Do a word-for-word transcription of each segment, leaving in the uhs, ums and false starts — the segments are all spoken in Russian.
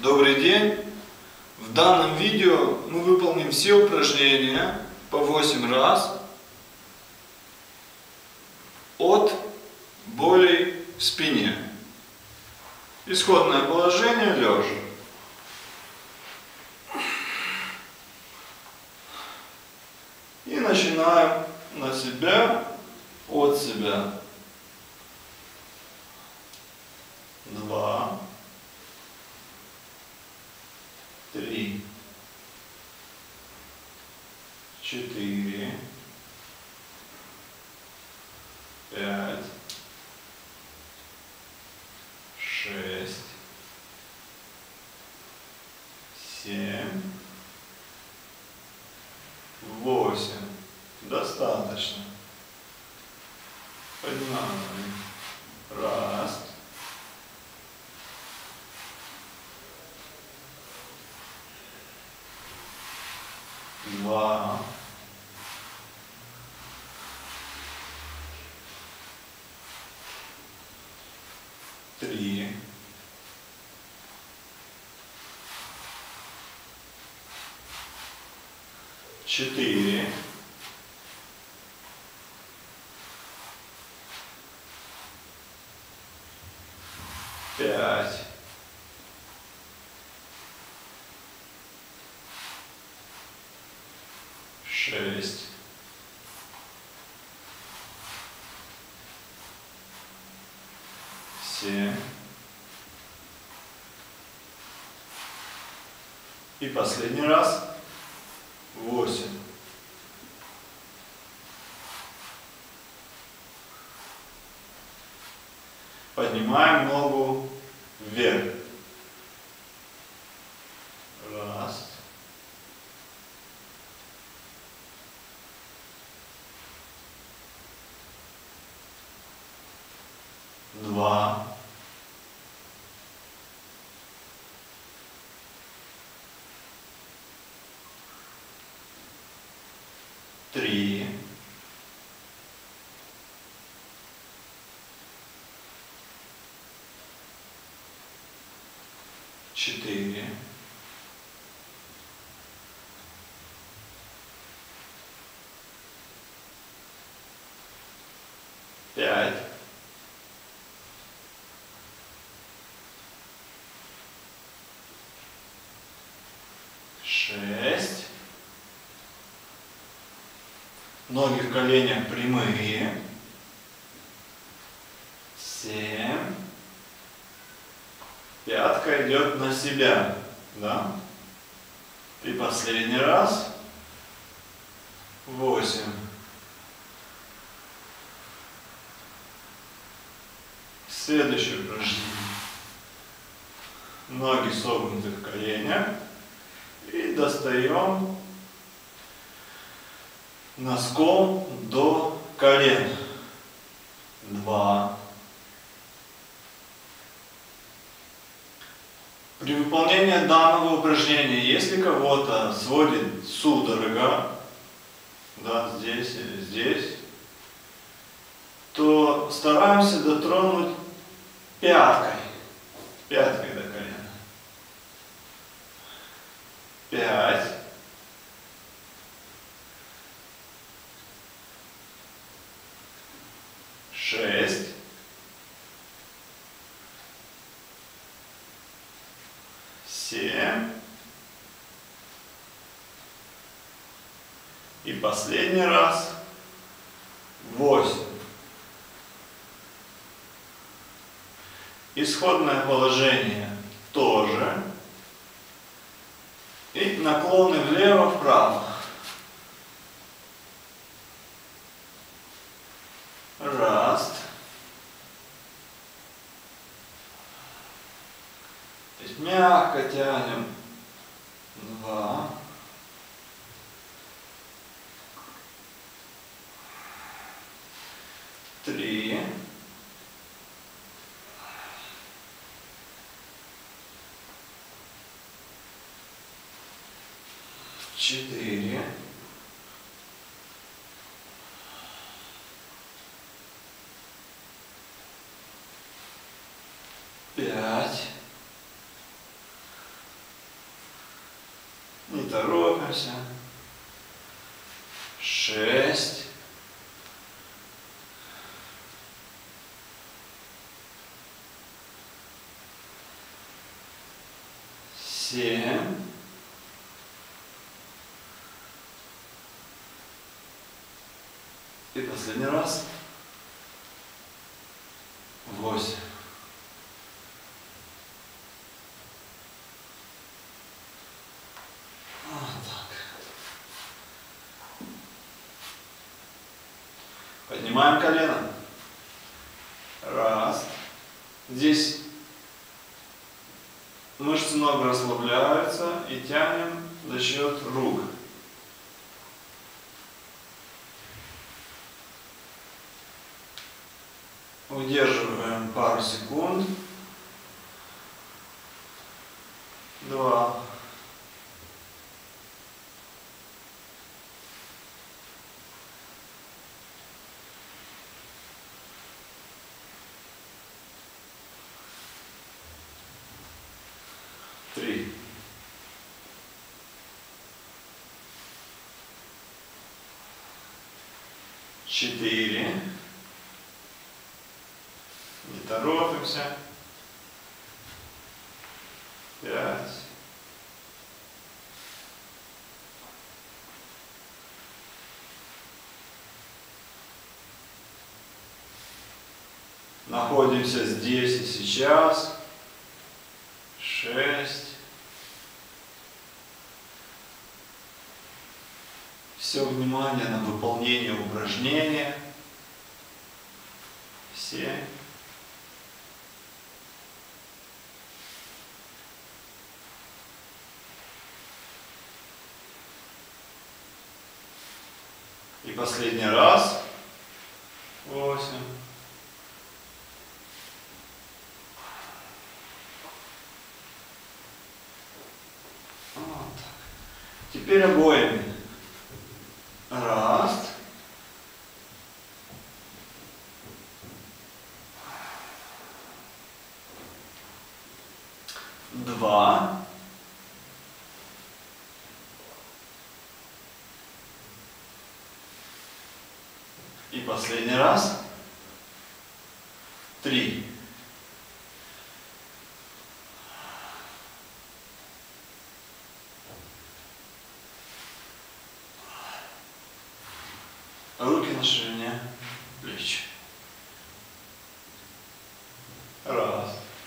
Добрый день! В данном видео мы выполним все упражнения по восемь раз от болей в спине. Исходное положение лежа. И начинаем на себя, от себя. Два. Три. Четыре. Пять. Шесть. Семь. Восемь. Достаточно. Поднимаем. Раз. Два. Три. Четыре. Пять. Шесть. Семь. И последний раз. Восемь. Поднимаем ногу вверх. Раз. Два. Три. Четыре. Пять. Шесть. Ноги в коленях прямые. Семь. Пятка идет на себя. Да? И последний раз. Восемь. Следующее упражнение. Ноги согнуты в коленях. И достаем носком до колен. Два. При выполнении данного упражнения, если кого-то сводит судорога, да, здесь или здесь, то стараемся дотронуть пяткой, пяткой до колена. Пять. Шесть. Семь. И последний раз. Восемь. Исходное положение тоже. И наклоны влево-вправо. Раз. То есть мягко тянем. Два. Три. Четыре. пять, торопимся. Шесть. Семь. И последний раз. Восемь. Вот так. Поднимаем колено. Раз. Здесь мышцы ног расслабляются и тянем за счет рук. Удерживаем пару секунд. Два. Три. Четыре. Не торопимся. Пять. Находимся здесь и сейчас. Шесть. Все внимание на выполнение упражнения. Семь. И последний раз. Восемь. Вот так. Теперь обоими. Раз. Два. И последний раз. Три. Руки на ширине плеч. Раз.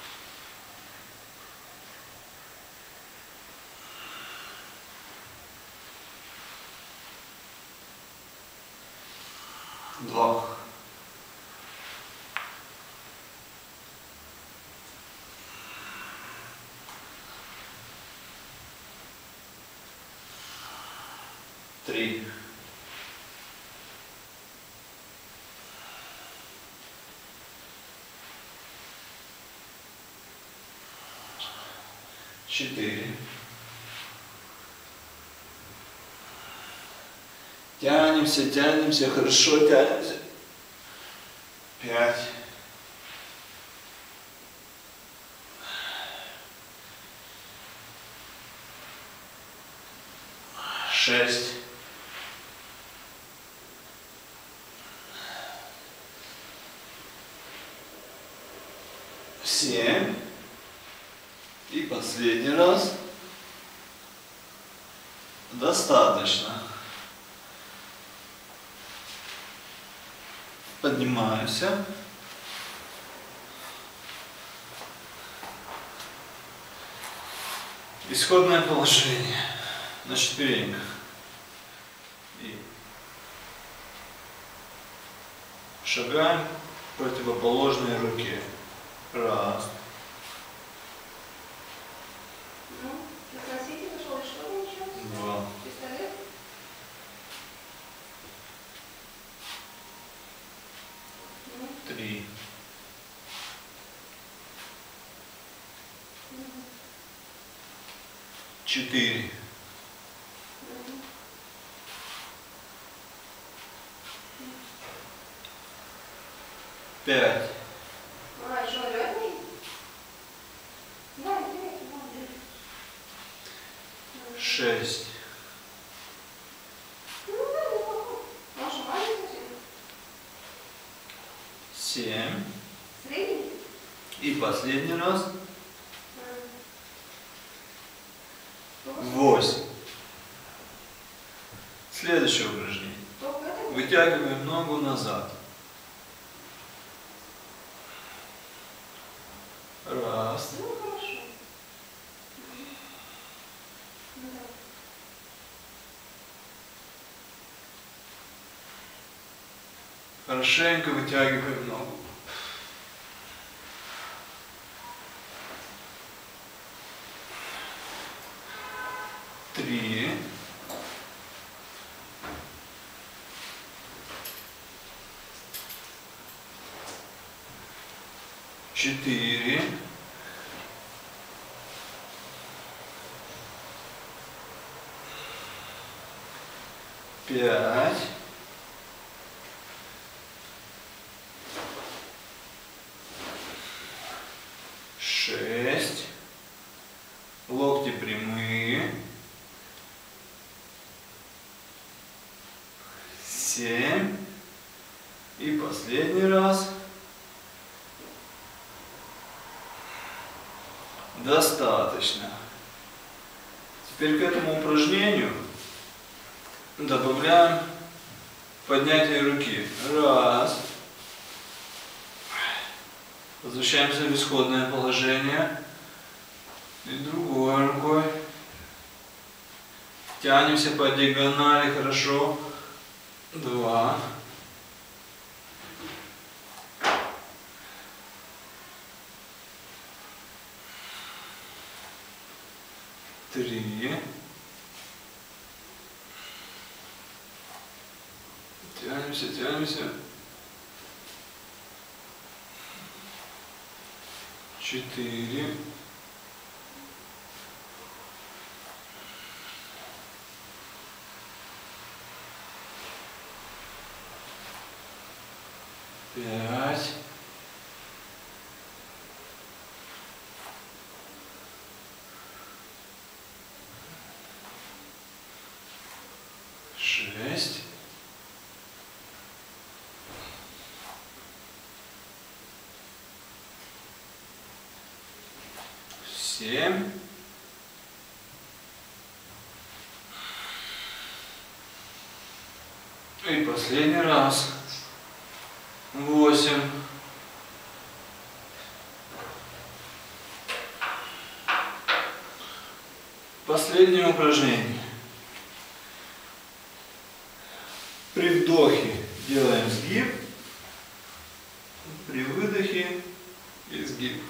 Два. Три. Четыре. Тянемся, тянемся, хорошо тянемся. Пять. Шесть. Семь. И последний раз. Достаточно. Поднимаемся. Исходное положение на четвереньках. И шагаем к противоположной руке. Раз. Два. Три. Четыре. Пять. Шесть. последний раз. Восемь. Следующее упражнение. Вытягиваем ногу назад. Раз. Ну, хорошо. Ну, да. Хорошенько вытягиваем ногу. Три. Четыре. Пять. Шесть. Локти прямые. Семь. И последний раз. Достаточно. Теперь к этому упражнению добавляем поднятие руки. Раз. Возвращаемся в исходное положение. И другой рукой. Тянемся по диагонали хорошо. Два. Три. Тянемся, тянемся. Четыре. Пять. Шесть. Семь. И последний раз. Восемь. Последнее упражнение. При вдохе делаем сгиб, при выдохе изгиб.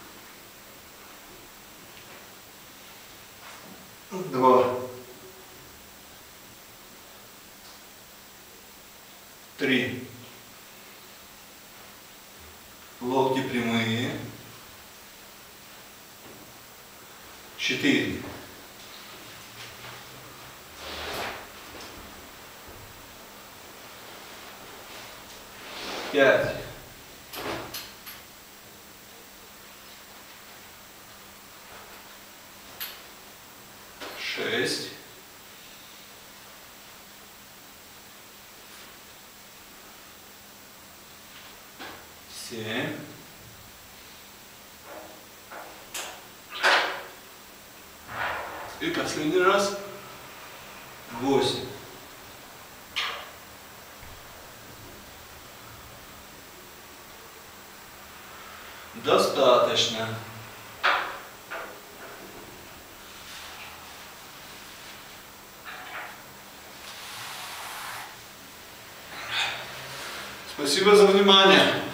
Два. Три. Локти прямые. Четыре. Пять. Шесть. Семь. И последний раз. Восемь. Достаточно. Спасибо за внимание.